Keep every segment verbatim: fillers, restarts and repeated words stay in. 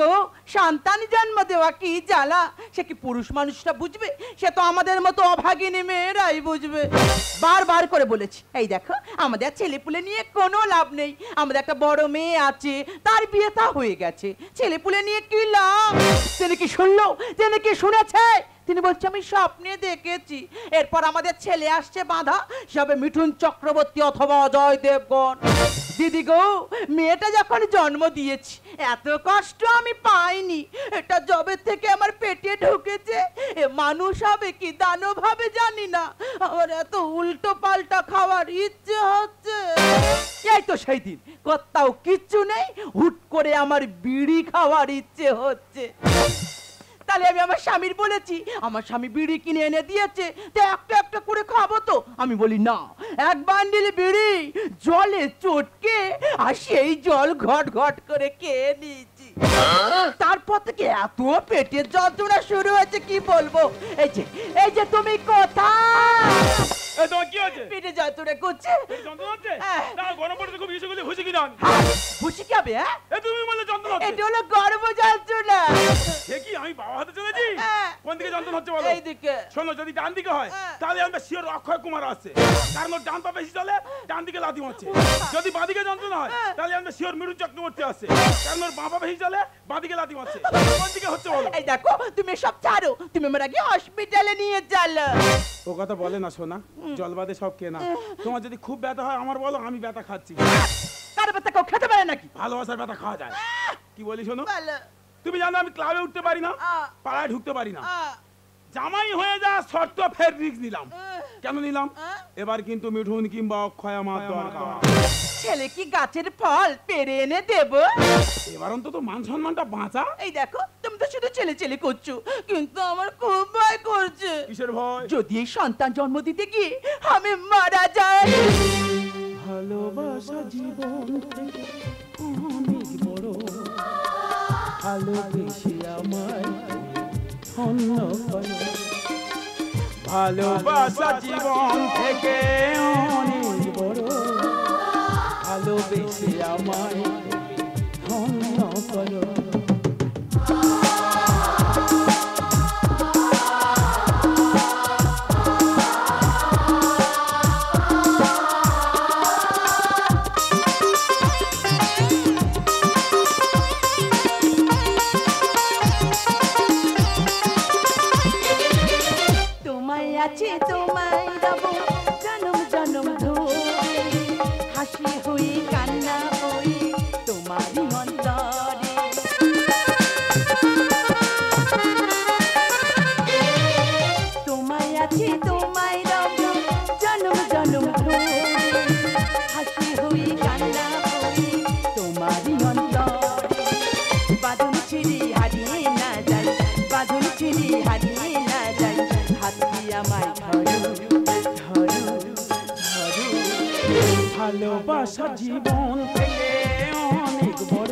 গো, সন্তান জন্ম দেওয়া কি জ্বালা, সে কি পুরুষ মানুষটা বুঝবে? সে তো আমাদের মতো অভাগিনী মেয়েরাই বুঝবে। বারবার করে বলেছি, এই দেখো আমাদের ছেলেপুলে নিয়ে কোনো লাভ নেই। আমাদের একটা বড় মেয়ে আছে, তার বিয়েটা হয়ে গেছে, ছেলেপুলে নিয়ে কি লাভ? তিনি কি শুনলো? তিনি কি শুনেছে? তিনি বলছে আমি স্বপ্নে দেখেছি। এরপর আমাদের ছেলে আসছে বাঁধা, সবে মিঠুন চক্রবর্তী অথবা অজয় দেবগণ। দিদি গো, মেয়েটা যখন জন্ম দিয়েছি এত কষ্ট আমি পাইনি। এটা জবে থেকে আমার পেটে ঢুকেছে, এ মানুষ হবে কি দানব হবে জানি না, আমার এত উল্টো পাল্টা খাওয়ার ইচ্ছে হচ্ছে। এই তো সেই দিন, কোথাও কিচ্ছু নেই, হুট করে আমার বিড়ি খাওয়ার ইচ্ছে হচ্ছে। তাহলে আমি আমার স্বামীর বলেছি, আমার স্বামী বিড়ি কিনে এনে দিয়েছে, তো একটা একটা করে খাবো তো। আমি বলি না, এক বান্ডিল বিড়ি জলে চটকে আর সেই জল ঘট ঘট করে খেয়ে নিয়েছি। তারপর থেকে এত পেটের যন্ত্রণা শুরু হয়েছে কি বলবো। এই যে এই যে তুমি কোথায়? এই তোমার কি হচ্ছে? পেটে যন্ত্রণা করছে। যন্ত্রণা হচ্ছে? না গরম পড়তে খুব ইস্যু করলে খুশি কিনা? খুশি কি হবে? হ্যাঁ এই তুমি বললে যন্ত্রণা হচ্ছে। এটা হলো গর্ভ যন্ত্রণা। সে কি আমি বাবা হাতে চলেছি? কোন দিকে যন্ত্রণা হচ্ছে বলো? এই দিকে। শোনো, যদি ডান দিকে হয় তাহলে আমরা শিওর অক্ষয় কুমার আছে, কারণ ওর ডান পা বেশি চলে, ডান দিকে লাথি মারছে। যদি বাঁ দিকে যন্ত্রণা হয় তাহলে আমরা শিওর মিঠুন চক্রবর্তী আছে, কারণ ওর বাঁ পা বেশি চলে, বাঁ দিকে লাথি মারছে। কোন দিকে হচ্ছে বলো? এই দেখো তুমি সব ছাড়ো, তুমি আমার আগে হসপিটালে নিয়ে চলো। ও কথা বলে না সোনা, জলবাদে সব কেনা। তোমার যদি খুব ব্যথা হয় আমার বলো, আমি ব্যথা খাচ্ছি। কার ব্যথা কেউ খেতে পারে নাকি? ভালোবাসার ব্যথা খাওয়া যায়। কি বলি শোনো, তুমি জানো আমি ক্লাবে উঠতে পারি না, পাড়ায় ঢুকতে পারি না। জামাই হয়ে যা শর্ত ফের রিস্ক নিলাম। কেন নিলাম? এবার কিন্তু মিঠুন কিংবা অক্ষয় আমার দরকার। ছেলে কি গাছের ফল পেরে এনে দেব? এবার অন্তত মান সম্মানটা বাঁচা। এই দেখো তুমি তো শুধু ছেলে ছেলে করছো, কিন্তু আমার খুব ভয় করছে। কিসের ভয়? যদি এই সন্তান জন্ম দিতে গিয়ে আমি মারা যাই। ভালোবাসা জীবন থেকে অনেক বড়, ভালোবেসে আমায় ধন্য করো। ভালোবাসা জীবন থেকে অনেক বড়, ভালোবেসে আমায় ধন্য করো। আছে তোমায় রব জনম জনম ধরে, হাসি হই কান্না হই তোমারই অন্তরে। তোমায় আছে তোমায় রব জনম জনম ধরে, হাসি হই কান্না হই তোমারই অন্তরে। বাঁধন ছিঁড়ে হারিয়ে না যাই, বাঁধন ছিঁড়ে হারিয়ে না যাই, আমায় ধরো ধরো ধরো। ভালোবাসা জীবন থেকে অনেক বড়।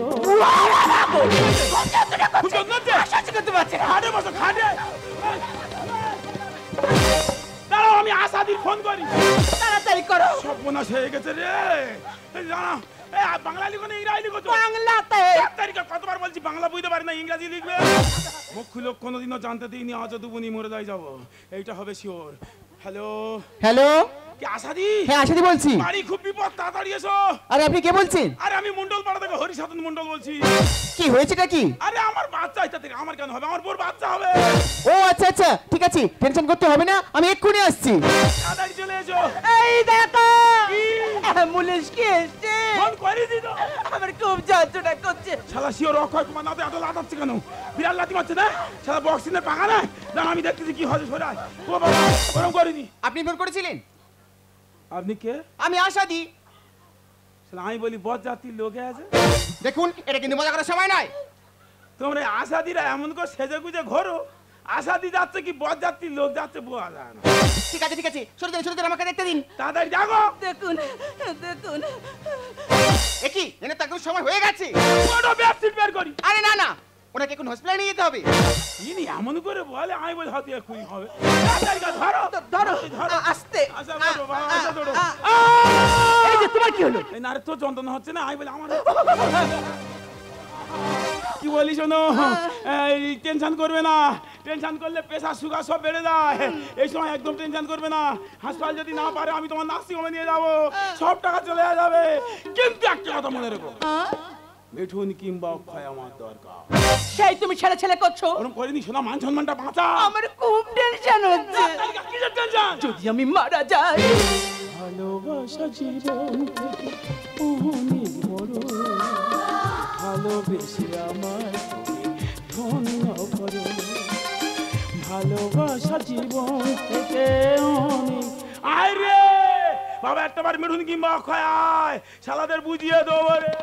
দাঁড়াও, আমি আশাদির ফোন করি। তাড়াতাড়ি করো। সর্বনাশ হয়ে গেছে রে। জানা বাংলা লিখো না ইংরাজি লিখো? বাংলাতে। কতবার বলছি বাংলা বুঝতে পারি না, ইংরাজি লিখবে। মুখ খুলে কোনোদিনও জানতে দিইনি, আজ দুবুনি মরে যাই যাবো, এইটা হবে শিওর। হ্যালো হ্যালো, কি আশাদি? হ্যাঁ আশাদি বলছি। বাড়ি খুব বিপদ, তাড়াতাড়ি এসো। আরে আপনি কে বলছেন? আরে আমি মন্ডল পাড়া থেকে হরিসাধন মন্ডল বলছি। কি হয়েছেটা কি? আরে আমার বাচ্চা এটা থেকে আমার কেন হবে, আমার বোর বাচ্চা হবে। ও আচ্ছা আচ্ছা, ঠিক আছে, টেনশন করতে হবে না, আমি এক্ষুনি আসছি। তাড়াতাড়ি চলে এসো। এই দেখো অ্যাম্বুলেন্স কে এসেছে। ফোন করে দিত। আমার খুব যন্ত্রণা করছে। শালা শিওর অক্ষয় কুমার নাতে এত লাতাচ্ছে কেন? বিড়াল লাতি মারছে না? শালা বক্সিনের পাকা না? না আমি দেখতেছি কি হচ্ছে সরাই। ও বাবা গরম করিনি। আপনি ফোন করেছিলেন? আপনি কে? আমি আশাদি। শালা আমি বলি বদ জাতির লোকে আছে। দেখুন এটা কিন্তু মজা করার সময় নয়। তোমরা আশাদিরা এমন করে সেজে গুজে ঘোরো, আশাদি যাচ্ছে কি বদ জাতির লোক যাচ্ছে বোঝা যায় না। ঠিক আছে ঠিক আছে, সরে দিন সরে দিন, আমাকে দেখতে দিন। তাড়াতাড়ি জাগো। দেখুন দেখুন। এ কি, এনে তো একদম সময় হয়ে গেছে। বড় বেডশিট বের করি। আরে না না, ওনাকে এখন হসপিটালে নিয়ে যেতে হবে। ইনি এমন করে বলে আমি বলি হাতে এক্ষুনি হবে। তাড়াতাড়ি ধরো ধরো ধরো আস্তে। আচ্ছা ধরো বাবা, আচ্ছা ধরো। এই যে তোমার কি হলো? এই না রে তো যন্ত্রণা হচ্ছে না, আমি বলি আমার কি বলি শোনো, এই টেনশন করবে না, টেনশন করলে প্রেশার সুগার সব বেড়ে যায়। এই সময় একদম টেনশন করবে না, হাসপাতাল যদি না পারে আমি তোমার নার্সিং হোমে নিয়ে যাবো, সব টাকা চলে যাবে। কিন্তু একটা কথা মনে রেখো, মিঠুন কিংবা অক্ষয় আমার দরকার। সেই তুমি ছেলে ছেলে করছো। ওরকম করিনি শোনা, মান সম্মানটা বাঁচা। আমার খুব টেনশন হচ্ছে, কিসের টেনশন? যদি আমি মারা যাই। ভালোবাসা জীবন থেকে অনেক বড়, ভালোবেসে আমার ধন্য করো, ভালোবাসা জীবন থেকে অনেক। আয় রে বাবা, একটা বার মিঠুন কিংবা অক্ষয় আয়, শালাদের বুঝিয়ে দেবো রে।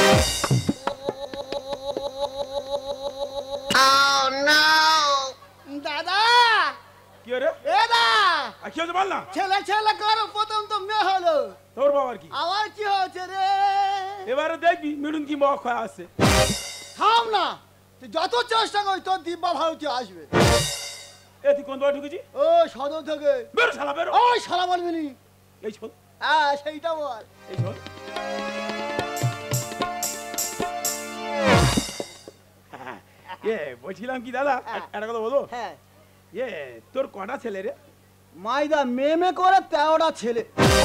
দাদা কি রে? এ দা আর কি হয়েছে বল না। ছেলে ছেলে করো, প্রথম তো মেয়ে হলো, তোর বাবার কি? আমার কি হচ্ছে রে? এবারে দেখবি মিঠুন কিংবা অক্ষয় আসছে। থাম না, তুই যত চেষ্টা করি তোর দিব্যা ভারতী আসবে। এ তুই কোন দোয়া ঢুকেছি? ও সদর থেকে। বেরো শালা বেরো। ওই শালা বলবি নি। এই শোন, হ্যাঁ সেইটা বল। এই শোন, এ বলছিলাম কি দাদা, একটা কথা বলবো? হ্যাঁ এ তোর কটা ছেলে রে? মাইদা মেমে করে তেরোটা ছেলে।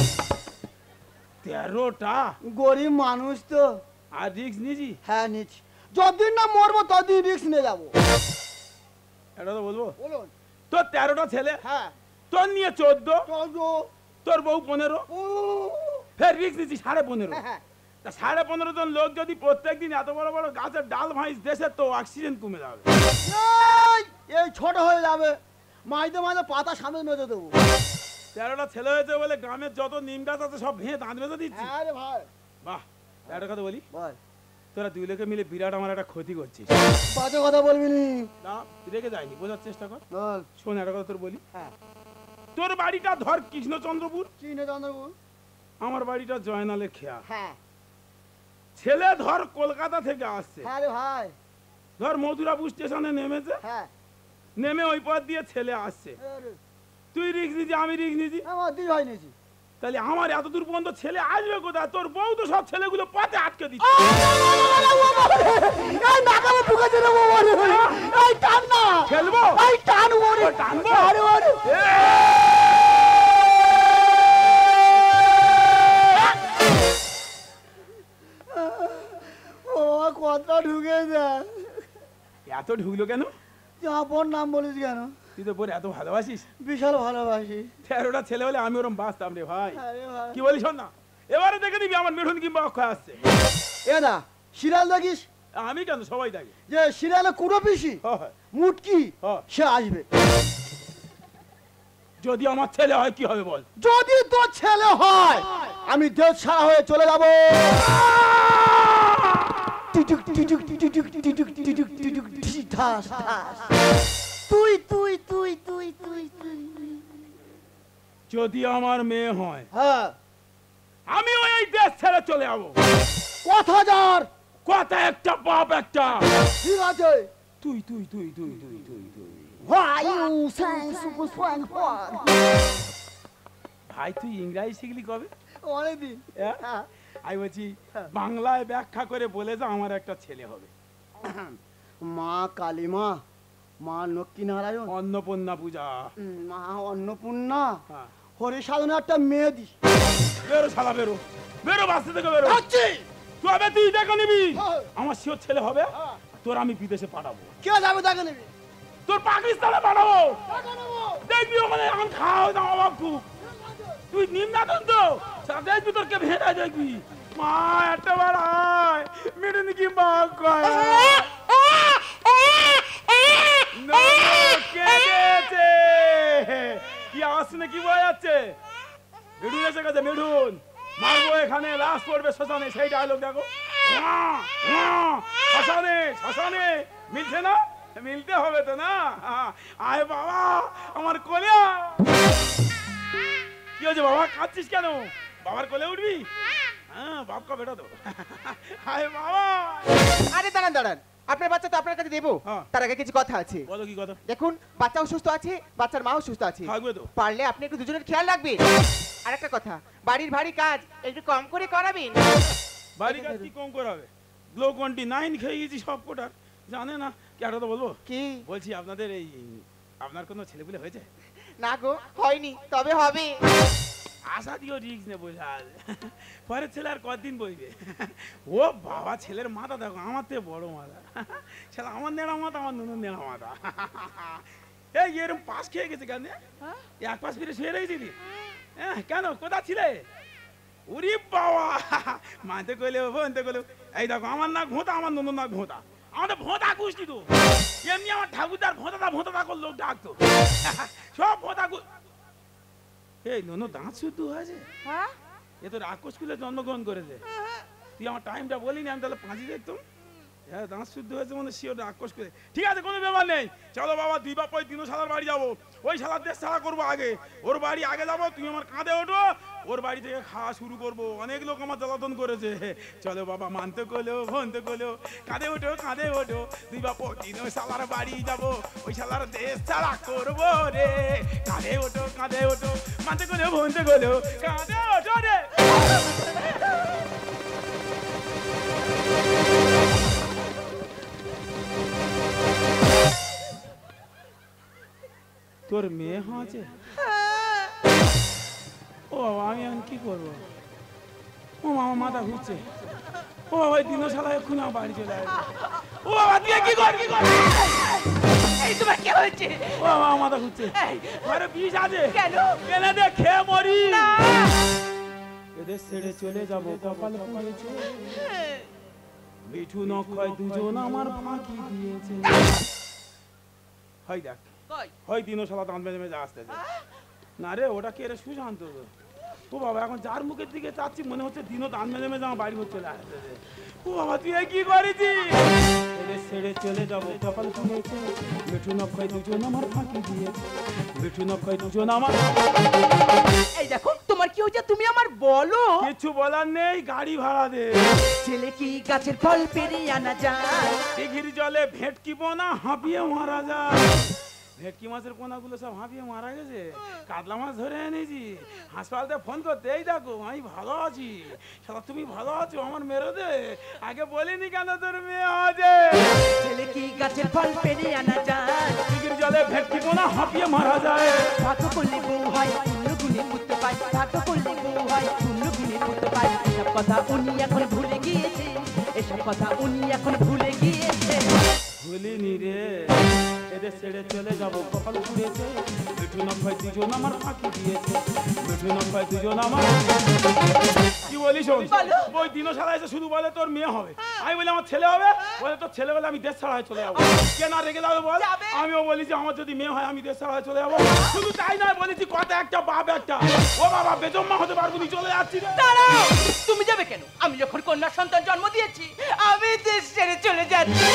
তেরোটা? গরিব মানুষ তো। আর রিক্স নিয়েছি? হ্যাঁ নিচ্ছি, যতদিন না মরবো ততদিন রিস্ক নিয়ে যাবো। এটা তো বলবো, বলুন। তোর তেরোটা ছেলে, হ্যাঁ তোর নিয়ে চোদ্দ, চোদ্দ। তোর বউ পনেরো, ও, ফের রিক্স নিয়েছি সাড়ে পনেরো। হ্যাঁ, হ্যাঁ। তা সাড়ে পনেরো জন লোক যদি প্রত্যেক দিন এত বড় বড় গাছের ডাল ভাঁজ দেশে, তো অক্সিজেন কমে যাবে। এই, এই ছোট হয়ে যাবে, মাইদে মাইদে পাতা সামনে মেজে দেবো। তেরোটা ছেলে হয়েছে বলে গ্রামের যত নিম গাছ আছে সব ভেঙে দাঁত বেঁধে দিচ্ছি। হ্যাঁ রে ভাই। বাহ, একটা কথা বলি, বল। তোরা দুই লোকে মিলে বিরাট আমার একটা ক্ষতি করছিস। বাজে কথা বলবি নি। না রেখে যায়নি, বোঝার চেষ্টা কর। বল। শোন একটা কথা তোর বলি, হ্যাঁ। তোর বাড়িটা ধর কৃষ্ণচন্দ্রপুর, চিনে চন্দ্রপুর। আমার বাড়িটা জয়নালের খেয়া। হ্যাঁ ছেলে ধর কলকাতা থেকে আসছে, হ্যাঁ রে ভাই। ধর মথুরাপুর স্টেশনে নেমেছে, হ্যাঁ নেমে ওই পথ দিয়ে ছেলে আসছে। আরে, তুই রিক্স নিয়েছি, আমি রিক্স নিয়েছি, আমার দুই হয় নিয়েছি। তাহলে আমার এত দূর পর্যন্ত ছেলে আসবে কোথায়? তোর বউ তো সব ছেলেগুলো পথে আটকে দিচ্ছে। এই নাকালে ঢুকেছে রে বাবা রে। এই টান না। খেলবো? এই টান ওরে। টানবো? আরে ওরে। ও কথা ঢুকে যা। এত ঢুকলো কেন? তুই আপন নাম বলিস কেন? তুই তো পরে এত ভালোবাসিস। বিশাল ভালোবাসি। তেরোটা ছেলে হলে আমি ওরম বাঁচতাম রে ভাই। আরে ভাই। কি বলিস শোন না, এবারে দেখে দিবি আমার মিঠুন কিংবা অক্ষয় আসছে। এ দা সিরিয়াল দেখিস? আমি কেন, সবাই দেখে। যে সিরিয়ালে কুড়ো পিসি হয়। মুটকি হ্যাঁ। সে আসবে। যদি আমার ছেলে হয় কি হবে বল? যদি তোর ছেলে হয় আমি দেশ ছাড়া হয়ে চলে যাব। তুই তুই তুই তুই তুই তুই যদি আমার মেয়ে হয় হ্যাঁ আমি ওই দেশ ছেড়ে চলে যাবো। কত হাজার কথা একটা বাপ একটা। ঠিক আছে। তুই তুই তুই তুই তুই তুই তুই ভাই তুই ইংরাজি শিখলি কবে? অনেকদিন। হ্যাঁ? হ্যাঁ। আমি বলছি বাংলায় ব্যাখ্যা করে বলে যে আমার একটা ছেলে হবে। মা কালীমা, মা লক্ষ্মী নারায়ণ, অন্নপূর্ণা পূজা। উম, মা অন্নপূর্ণা, হ্যাঁ। হরি সাধনে একটা মেয়ে দিস। বেরো শালা বেরো, বেরো বাসে থেকে বেরো। যাচ্ছি। তবে তুই দেখে নিবি হ্যাঁ। আমার শিওর ছেলে হবে, হ্যাঁ। তোর আমি বিদেশে পাঠাবো, কে যাবে দেখে নিবি? তোর পাকিস্তানে পাঠাবো। দেখে নেবো। দেখবি ওখানে এখন খাওয়া হয় না অবাক খুব। তুই নিম্নাতন তো সারা দেখবি তোর কে ভেড়া দেখবি। মা একটা বার আয়, মিঠুন কিংবা অক্ষয়। No, কে গেছে? কি আওয়াজ শুনে কি বোঝা যাচ্ছে? মিঠুন এসে গেছে, মিঠুন মারবো এখানে, লাশ পড়বে শ্মশানে, সেই ডায়লগ দেখো। ওয়া, ওয়া, শ্মশানে শ্মশানে, মিলছে না? মিলতে হবে তো না? আয় বাবা আমার কোলে আয়। কি হয়েছে বাবা, কাঁদছিস কেন? বাবার কোলে উঠবি? হ্যাঁ বাপ কা বেটা তো। আয় বাবা। আরে দাঁড়ান দাঁড়ান, আপনার বাচ্চা তো আপনার কাছে দেবো, হ্যাঁ। তার আগে কিছু কথা আছে। বলো কি কথা? দেখুন বাচ্চাও সুস্থ আছে, বাচ্চার মাও সুস্থ আছে, থাকবে তো। পারলে আপনি একটু দুজনের খেয়াল রাখবেন। আর একটা কথা, বাড়ির ভারী কাজ একটু কম করে করাবেন। বাড়ি কাজ কি কম করাবে? গ্লুকন ডি নাইন খেয়ে গেছি সব কোটার, জানে না কি একটা তো বলবো কি? বলছি আপনাদের এই আপনার কোনো ছেলেপুলে হয়েছে? না গো, হয়নি, তবে হবে। আশা দিও রিক্স নেবো শাল, পরের ছেলে আর কতদিন বইবে। ও বাবা, ছেলের মাথা দেখো, আমার থেকে বড় মাথা। শালা আমার নেড়া মাথা, আমার নুনুর নেড়া মাথা। এই এরকম পাশ খেয়ে গেছে কেন? এক পাশ ফিরে শুয়ে রয়েছিলি? হ্যাঁ, কেন, কোথা ছিলে? উরি বাবা, মানতে কইলে বলতে কইলে, এই দেখো আমার নাক ভোঁতা, আমার নুনুর নাক ভোঁতা। আমাদের ভোঁতা কুষ্টি তো এমনি, আমার ঠাকুরদার ভোঁতা ভোঁতা করে লোক ডাকতো। সব ভোঁতা। এই নুনু দাঁত শুদ্ধ হয়েছে? হ্যাঁ, এ তো রাক্ষস স্কুলে জন্মগ্রহণ করেছে। তুই আমার টাইমটা বলিনি, আমি তাহলে পাঁচি দেখতাম। হ্যাঁ, দাঁত শুদ্ধ হয়েছে মানে শিওর রাক্ষস করে। ঠিক আছে, কোনো ব্যাপার নেই। চলো বাবা, দুই বাপ ওই দিনও শালার বাড়ি যাবো। ওই শালার দেশ ছাড়া করবো আগে, ওর বাড়ি আগে যাবো। তুমি আমার কাঁধে ওঠো, ওর বাড়ি থেকে খাওয়া শুরু করবো। অনেক লোক আমার জ্বালাতন করেছে। চলো বাবা, মানতে করলেও ফোনতে করলেও কাঁধে ওঠো, কাঁধে ওঠো। দুই বাপ ওই দিনও শালার বাড়ি যাবো, ওই শালার দেশ ছাড়া করবো রে। কাঁধে ওঠো, কাঁধে ওঠো, মানতে করলেও ফোনতে করলেও কাঁধে ওঠো রে। তোর মেয়ে হয়েছে? ও বাবা, আমি এখন কি করবো? ও মামা, মাথা ঘুরছে। ও বাবা, ওই দিনও শালা এক্ষুনি আমার বাড়ি চলে আসবে। ও বাবা, তুই কি কর কি কর? এই তোমার কি হয়েছে? ও বাবা, মাথা ঘুরছে। ঘরে বিষ আছে? কেন? কেন দে, খেয়ে মরি। এদের ছেড়ে চলে যাবো, কপাল পুড়েছে। মিঠু নক্ষয় দুজন আমার ফাঁকি দিয়েছে। হয় দেখ, হয় দিনও শালা দাঁত মেজে মেজে আসতেছে। না রে, ওটা কে রে? সুশান্ত। ও বাবা, এখন যার মুখের দিকে চাচ্ছি মনে হচ্ছে দিনও দাঁত মেজে মেজে আমার বাড়ি চলে আসতেছে। ও বাবা, তুই কি করেছিস? এদের ছেড়ে চলে যাবো, কপাল পুড়েছে। মিঠু নক্ষয় দুজন আমার ফাঁকি দিয়েছে। মিঠু নক্ষয় দুজন আমার। এই দেখো, তোমার কি হয়েছে তুমি আমার বলো। কিছু বলার নেই, গাড়ি ভাড়া দে। ছেলে কি গাছের ফল পেরিয়ে আনা যায়? দিঘির জলে ভেটকি পোনা হাঁপিয়ে মারা যায়। ভেটকি মাছের পোনাগুলো সব হাঁপিয়ে মারা গেছে। কাতলা মাছ ধরে এনেছি। হাসপাতালে ফোন করতে, এই দেখো আমি ভালো আছি। শালা তুমি ভালো আছো, আমার মেরে দে। আগে বলিনি কেন তোর মেয়ে আছে? ছেলে কি গাছের ফল পেরিয়ে আনা যায়? দিঘির জলে ভেটকি পোনা হাঁপিয়ে মারা যায়। ভাগ্য করলে বউ হয়, পূর্ণ গুণে পুত্র পায়। ভাগ্য করলে বউ হয়, পূর্ণ গুণে পুত্র পায়। এসব কথা উনি এখন ভুলে গিয়েছে। এসব কথা উনি এখন ভুলে গিয়েছে। ভুলিনি রে, এদের ছেড়ে চলে যাবো, কপাল পুড়েছে। মিঠু নক্ষয় দুজন আমার ফাঁকি দিয়েছে। মিঠু নক্ষয় দুজন আমার। কি বলিস? ওই দিনও সারা এসে শুধু বলে তোর মেয়ে হবে। আমি বলি আমার ছেলে হবে। বলে তোর ছেলে বলে আমি দেশ ছাড়া হয়ে চলে যাবো। কে না রেগে যাবে বল? আমিও বলি যে আমার যদি মেয়ে হয় আমি দেশ ছাড়া হয়ে চলে যাবো। শুধু তাই নয়, বলেছি কথা একটা বাপ একটা। ও বাবা, বেজম্মা হতে পারবো নি, চলে যাচ্ছি রে। দাঁড়াও, তুমি যাবে কেন? আমি যখন কন্যা সন্তান জন্ম দিয়েছি, আমি দেশ ছেড়ে চলে যাচ্ছি।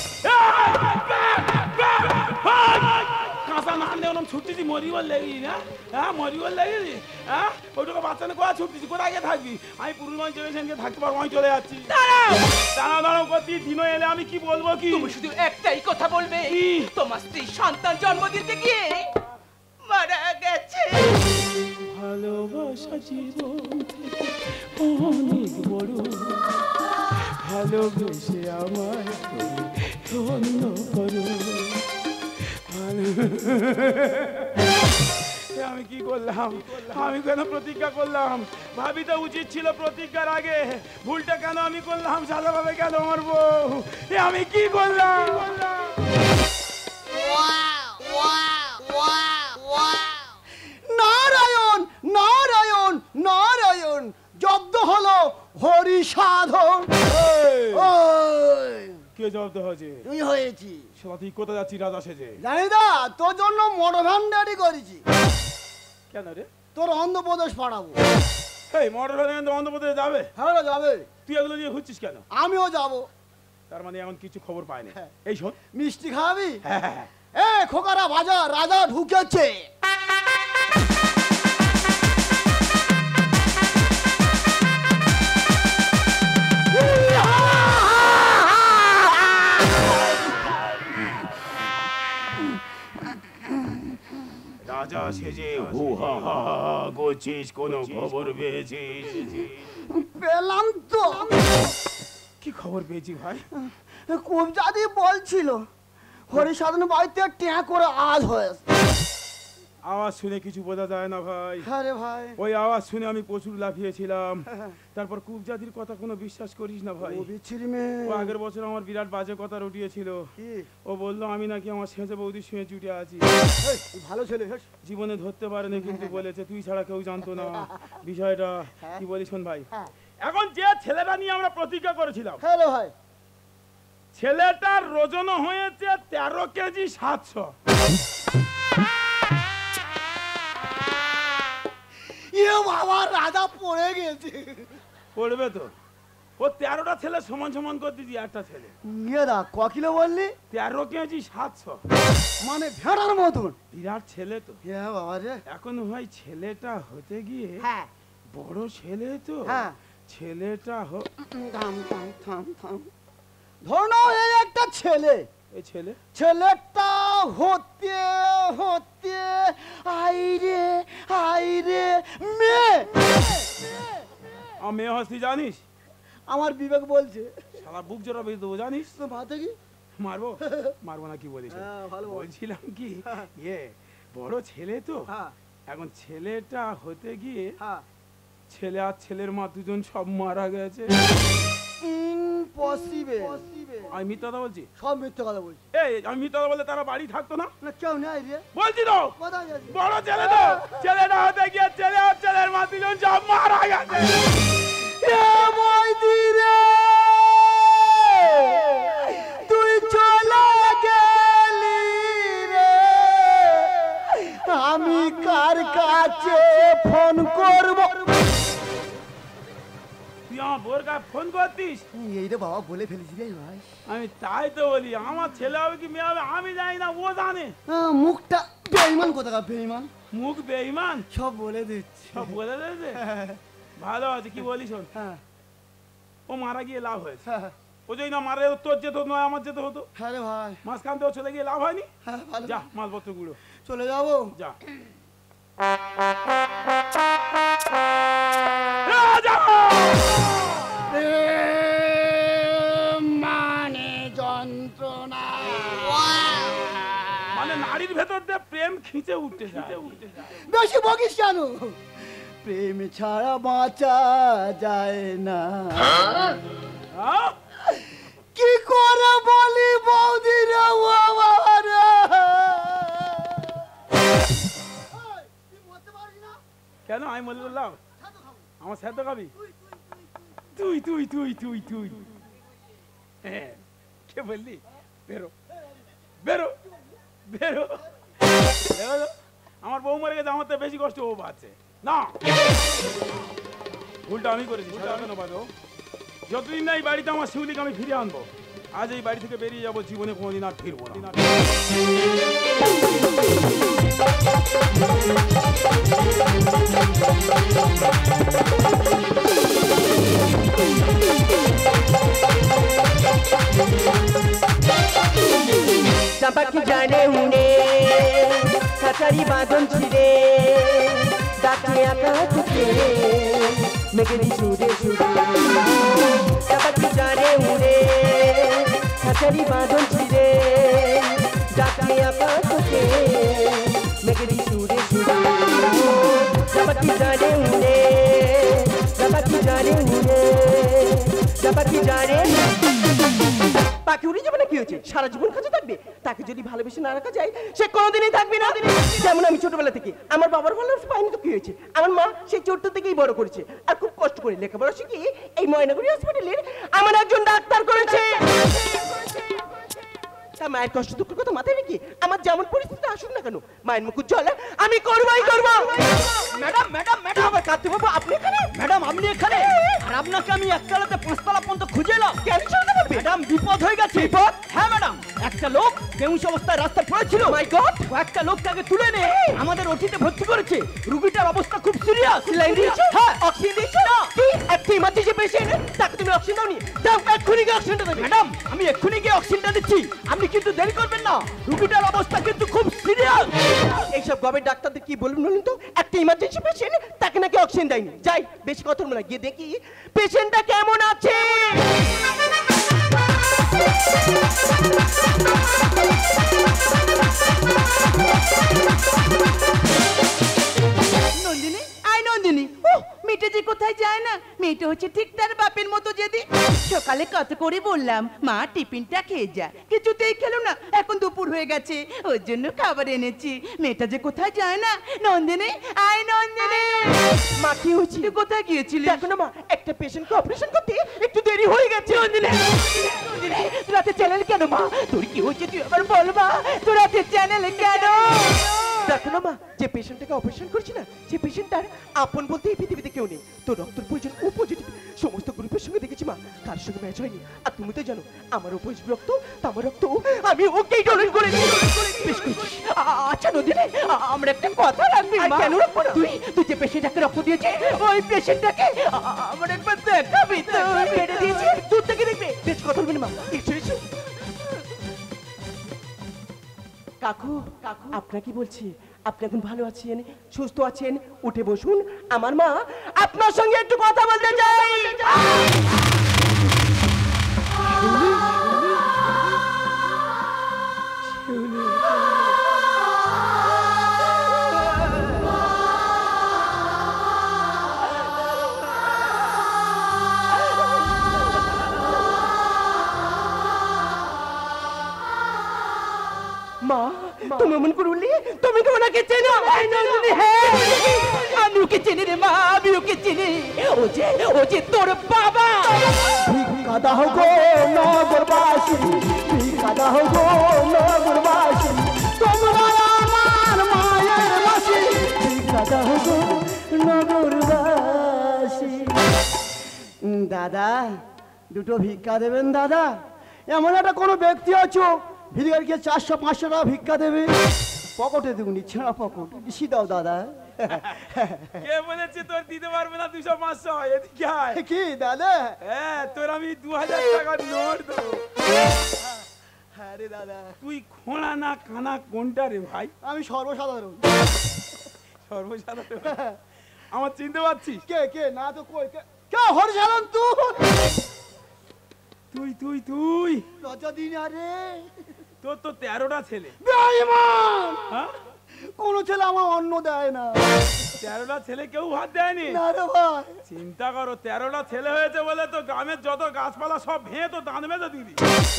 কাঁচা না আনলে ওরকম ছুটতেছি, মরিবার লেগেছি না? হ্যাঁ, মরিবার লেগেছি। হ্যাঁ, ওইটুকু বাচ্চা না কোথায় ছুটতেছি? কোথায় গিয়ে থাকবি? আমি পুরুলগঞ্জ জেনারেশনকে থাকতে পারবো, আমি চলে যাচ্ছি। দাঁড়াও, দাঁড়াও দাঁড়াও করছি, দিনও এলে আমি কি বলবো? কি তুমি শুধু একটাই কথা বলবে। কি? তোমার স্ত্রী সন্তান জন্ম দিতে গিয়ে মারা গেছে। ভালোবাসা জীবন থেকে অনেক বড়, ভালোবেসে আমার ধন্য করো। আমি কি করলাম? আমি কেন প্রতিজ্ঞা করলাম? ভাবিতে উচিত ছিল প্রতিজ্ঞার আগে। ভুলটা কেন আমি করলাম? সাদাভাবে কেন আমার বউ? এ আমি কি করলাম? নারায়ণ নারায়ণ নারায়ণ, জব্দ হলো হরি সাধন। ওই কে জব্দ হয়েছে? তুই হয়েছি। সেটা তুই কোথায় যাচ্ছি রাজা সেজে? জানি দা, তোর জন্য মোটর ভ্যান রেডি করেছি। কেন রে? তোর অন্ধ্রপ্রদেশ পাঠাবো। এই মোটর ভ্যান অন্ধ্রপ্রদেশে যাবে? হ্যাঁ রে, যাবে। তুই এগুলো নিয়ে ঘুরছিস কেন? আমিও যাবো। তার মানে এখন কিছু খবর পায়নি। হ্যাঁ। এই শোন, মিষ্টি খাবি? হ্যাঁ হ্যাঁ হ্যাঁ। এ খোকারা বাজা, রাজা ঢুকেছে। রাজা সেজে হু হা হা করছিস, কোনো খবর পেয়েছিস? পেলাম তো। কি খবর পেয়েছি ভাই? কবজাদি বলছিল হরিসাধন বাড়িতে ট্যাঁ করে আজ হয়েছে। আওয়াজ শুনে কিছু বোঝা যায় না ভাই। আরে ভাই ওই আওয়াজ শুনে আমি প্রচুর লাফিয়েছিলাম। তারপর কুবজাদির কথা কোনো বিশ্বাস করিস না ভাই। ও বিচ্ছিরি মেয়ে। ও আগের বছর আমার বিরাট বাজে কথা রটিয়েছিল। কি? ও বললো আমি নাকি আমার সেজে বৌদির শুয়ে চুটে আছি। এই, ভালো ছেলে হেস। জীবনে ধরতে পারেনি কিন্তু বলেছে তুই ছাড়া কেউ জানতো না বিষয়টা। কি বলিস শোন ভাই, হ্যাঁ। এখন যে ছেলেটা নিয়ে আমরা প্রতিজ্ঞা করেছিলাম হ্যাঁ রে ভাই। ছেলেটার ওজন হয়েছে তেরো কেজি সাতশো। ইয়ে বাবা রাজা পড়ে গেছে। পড়বে তো, ও তেরোটা ছেলে সমান সমান করে দিয়েছি একটা ছেলে। ইয়ে দা ক কিলো বললি? তেরো কেজি সাতশো, মানে ভেড়ার মতন। বিরাট ছেলে তো। হ্যাঁ বাবা রে। এখন ভাই ছেলেটা হতে গিয়ে হ্যাঁ বড় ছেলে তো, হ্যাঁ। ছেলেটা হ- থাম থাম থাম থাম। ধর নাও এই একটা ছেলে, এই ছেলে ছেলেটা হতে হতে আইরে আইরে মেয়ে। আমার মেয়ে হস্তি জানিস, আমার বিবেক বলছে সারা বুক জোড়া বেঁধে দেবো জানিস। তো ভাতে কি মারবো মারবো না কি বলিস? হ্যাঁ, ভালো বল। বলছিলাম কি ইয়ে বড় ছেলে তো, হ্যাঁ এখন ছেলেটা হতে গিয়ে হ্যাঁ। ছেলে আর ছেলের মা দুজন সব মারা গেছে। ইম্পসিবল। আমি মিথ্যা কথা বলছি? সব মিথ্যে কথা বলছি। এই আমি মিথ্যা কথা বললে তারা বাড়ি থাকতো না? না কেউ নেই রে। বলছি তো কোথায় গেছে? বড় ছেলে তো, ছেলেটা হতে গিয়ে ছেলে আর ছেলের মা দুজন সব মারা গেছে। এ বৈদি রে, তুই চলে গেলি রে, আমি কার কাছে ফোন করব? তুই আমার বোর কাছে ফোন করতিস? এই রে বাবা বলে ফেলেছি রে ভাই। আমি তাই তো বলি, আমার ছেলে হবে কি মেয়ে হবে আমি জানি না, ও জানে। আহ, মুখটা বেঈমান কোথাকার বেঈমান। মুখ বেঈমান সব বলে দিচ্ছে। সব বলে দিয়েছে। ভালো আছে, কি বলিস শোন, হ্যাঁ ও মারা গিয়ে লাভ হয়েছে। হ্যাঁ ও যদি না মারে তোর যেতে হতো নয় আমার যেতে হতো। হ্যাঁ রে ভাই। মাঝখান থেকে ও চলে গিয়ে লাভ হয়নি। হ্যাঁ ভালো। যা মালপত্র গুলো চলে যাবো। যা। মানে যন্ত্রণা। মানে নারীর ভেতর দিয়ে প্রেম খিঁচে উঠতে যায়। বেশি বকিস কেন? প্রেম ছাড়া বাঁচা যায় না। হ্যাঁ? কি করে বলি বৌদি রে ও বাবা রে। কেন আমি বলে বললাম আমার সাথে খাবি? তুই তুই তুই তুই তুই হ্যাঁ, কে বললি? বেরো বেরো বেরো বেরো। আমার বউ মরে গেছে, আমার তো বেশি কষ্ট ও পাচ্ছে না। ভুলটা আমি করেছি, সেটা কেন বাদো? যতদিন না এই বাড়িতে আমার শিউলিকে আমি ফিরে আনবো, আজ এই বাড়ি থেকে বেরিয়ে যাবো, জীবনে কোনোদিন আর ফিরবো না। চাপাকি জানে উনে কাছারি বাঁধন ছিড়ে ডাকে আকাশে মেঘেরি সুরে সুরে। চাপাকি জানে উনে কাছারি বাঁধন ছিড়ে ডাকে আকাশে মেঘেরি সুরে সুরে। চাপাকি জানে উনে চাপাকি জানে উনে চাপাকি জানে। পাখি উড়ে যাবে না, কি হয়েছে? সারা জীবন কাছে থাকবে। তাকে যদি ভালোবেসে না রাখা যায় সে কোনোদিনই থাকবে না। যেমন আমি ছোটবেলা থেকে আমার বাবার ভালোবাসা পাইনি তো কি হয়েছে? আমার মা সেই ছোট্ট থেকেই বড় করেছে আর খুব কষ্ট করে লেখাপড়া শিখিয়ে এই ময়নাগুড়ি হসপিটালের আমার একজন ডাক্তার করেছে। তা মায়ের কষ্ট দুঃখের কথা মাথায় রেখে আমার যেমন পরিস্থিতি আসুক না কেন মায়ের মুখ চলে আমি করবোই করবো। ম্যাডাম ম্যাডাম ম্যাডাম আবার কাঁদতে বাবু আপনি এখানে? ম্যাডাম আপনি এখানে? আর আপনাকে আমি একতলাতে পাঁচতলা পর্যন্ত খুঁজে এলাম। কেন চলতে পারবে? ম্যাডাম বিপদ হয়ে গেছে। বিপদ? হ্যাঁ ম্যাডাম, একটা লোক বেহুশ অবস্থায় রাস্তায় পড়েছিল। My god! একটা লোক তাকে তুলে নে আমাদের ওটিতে ভর্তি করেছে। রুগীটার অবস্থা খুব সিরিয়াস। সেলাইন দিয়েছো? হ্যাঁ। অক্সিজেন দিয়েছো? কি? একটা ইমার্জেন্সি পেশেন্ট, তাকে তুমি অক্সিজেন দাওনি? দাও, এক্ষুনি গিয়ে অক্সিজেনটা দেবে। ম্যাডাম আমি এক্ষুনি গিয়ে অক্সিজেনটা দিচ্ছি, আপনি কিন্তু দেরি করবেন না। রুগীটার অবস্থা কিন্তু খুব সিরিয়াস। এইসব গবের ডাক্তারদের কি বলুন বলুন তো? একটা ইমার্জেন্সি পেশেন্ট, তাকে নাকি অক্সিজেন দেয়নি। যাই, বেশি কথা বলবো না, গিয়ে দেখি পেশেন্টটা কেমন আছে। নন্দিনী আয় নন্দিনী ও মেয়েটা যে কোথায় যায় না, মেয়েটা হচ্ছে ঠিক তার বাপের মতো যেদি। সকালে কত করে বললাম মা টিফিনটা খেয়ে যা, কিছুতেই খেলো না, এখন দুপুর হয়ে গেছে ওর জন্য খাবার এনেছি। মেয়েটা যে কোথায় যায় না, নন্দিনী আয় নন্দিনী। মা কি হয়েছে? তুই কোথায় গিয়েছিলি? দেখো না মা, একটা পেশেন্টকে অপারেশন করতে একটু দেরি হয়ে গেছে। নন্দিনী নন্দিনী তোর হাতে চ্যানেল কেন মা? তোর কি হয়েছে তুই আবার বল মা, তোর হাতে চ্যানেল কেন? দেখো না মা, যে পেশেন্টটাকে অপারেশন করছি না, সে পেশেন্টটার আপন বলতে এই পৃথিবীতে কেউ নেই। তোর রক্তের প্রয়োজন ও পজিটিভ, সমস্ত গ্রুপের সঙ্গে দেখেছি মা, কার সঙ্গে ম্যাচ হয়নি। আর তুমি তো জানো আমার উপর রক্ত, আমার রক্ত আমি ওকেই ডোনেট করে দিই। বেশ করেছিস। আ- আচ্ছা নন্দিনী আ- আমরা একটা কথা রাখবি আর মা। কেন রাখবো না? তুই তুই যে পেশেন্টটাকে রক্ত দিয়েছিস ওই পেশেন্টটাকে আ- আমার একবার দেখাবি তো? কেটে দিয়েছি, দূর থেকে দেখবে। বেশ কথা বলবেন মা, এসো এসো। কাকু কাকু আপনার কি বলছি, আপনি এখন ভালো আছেন, সুস্থ আছেন? উঠে বসুন, আমার মা আপনার সঙ্গে একটু কথা বলতে চাই। মা তুমি এমন করে বললি, তুমি কি ওনাকে চেনো? এই নন্দিনী, হ্যাঁ আমি ওকে চিনি রে মা, আমি ওকে চিনি। ও যে ও যে তোর বাবা। ভিক্ষা দাও গো নগরবাসী, ভিক্ষা দাও গো নগরবাসী, তোমরা আমার মায়ের মাসি, ভিক্ষা দাও গো নগরবাসী। উম, দাদা দুটো ভিক্ষা দেবেন দাদা? এমন একটা কোনো ব্যক্তি আছো ভিক্ষারকে চারশো পাঁচশো টাকা ভিক্ষা দেবে? পকেটে দেবনি, ছেঁড়া পকেট, বেশি দাও দাদা। কে বলেছে তোর দিতে পারবে না দুশো পাঁচশো? এদিকে আয়। কি দাদা? হ্যাঁ তোর আমি দু হাজার টাকার নোট দেবো। হ্যাঁ রে দাদা, তুই খোঁড়া না কানা কোনটা রে ভাই? আমি সর্বসাধারণ। সর্বসাধারণ আমার চিনতে পারছিস? কে কে না তো কই কে কে হরিচালন তুই? তুই তুই তুই লজ্জা দিন আরে তোর তো তেরোটা ছেলে। বেঈমান! হ্যাঁ কোন ছেলে আমার অন্ন দেয় না। তেরোটা ছেলে কেউ ভাত দেয়নি? না রে ভাই, চিন্তা করো, তেরোটা ছেলে হয়েছে বলে তো গ্রামের যত গাছপালা সব ভেঙে তো দান মেজে দিবি।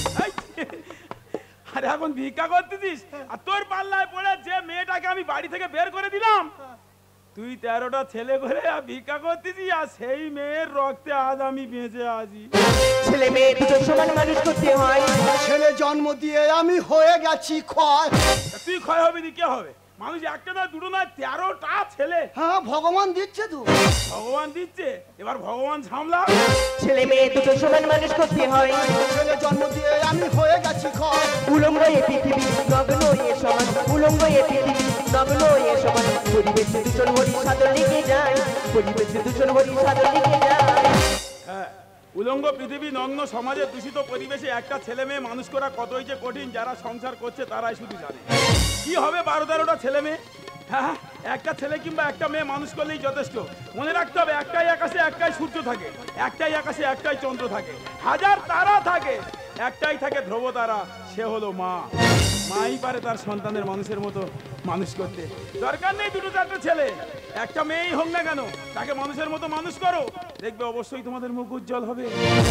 আরে এখন ভিক্ষা করতেছিস, আর তোর পাল্লায় পড়ে যে মেয়েটাকে আমি বাড়ি থেকে বের করে দিলাম, তুই তেরোটা ছেলে করে আর ভিক্ষা করতেছিস, আর সেই মেয়ের রক্তে আজ আমি বেঁচে আছি। ছেলে মেয়ে দুটো সমান মানুষ করতে হয়। ছেলে জন্ম দিয়ে আমি হয়ে গেছি ক্ষয়। তা তুই ক্ষয় হবি নি, কে হবে? মানুষ একটা নয় দুটো নয় তেরোটা ছেলে হ্যাঁ ভগবান দিচ্ছে তো। ভগবান দিচ্ছে, এবার ভগবান সামলা। ছেলে মেয়ে দুটো সমান মানুষ করতে হয়। ছেলে জন্ম দিয়ে আমি হয়ে গেছি ক্ষয়। উলঙ্গ এ পৃথিবী, নগ্ন এ সমান, উলঙ্গ এ পৃথিবী, নগ্ন এ সমান। পরিবেশে দূষণ হরি সাদর লিখে যায়, পরিবেশে দূষণ হরি সাদর লিখে যায়। হ্যাঁ, উলঙ্গ পৃথিবী, নগ্ন সমাজে, দূষিত পরিবেশে একটা ছেলে মেয়ে মানুষ করা কতই যে কঠিন, যারা সংসার করছে তারাই শুধু জানে। কি হবে বারো তেরোটা ছেলে মেয়ে? হ্যাঁ, একটা ছেলে কিংবা একটা মেয়ে মানুষ করলেই যথেষ্ট। মনে রাখতে হবে, একটাই আকাশে একটাই সূর্য থাকে, একটাই আকাশে একটাই চন্দ্র থাকে, হাজার তারা থাকে, একটাই থাকে ধ্রুব তারা, সে হলো মা। মাই পারে তার সন্তানের মানুষের মতো মানুষ করতে। দরকার নেই দুটো চারটে ছেলে, একটা মেয়েই হোক না কেন, তাকে মানুষের মতো মানুষ করো, দেখবে অবশ্যই তোমাদের মুখ উজ্জ্বল হবে।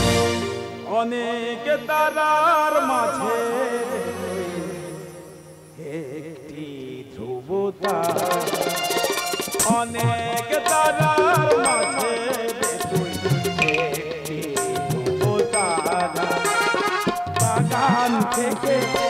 অনেক তারার মাঝে একটি ধ্রুব তারা, অনেক তারার মাঝে তুই একটি ধ্রুব তারা, বাগান থেকে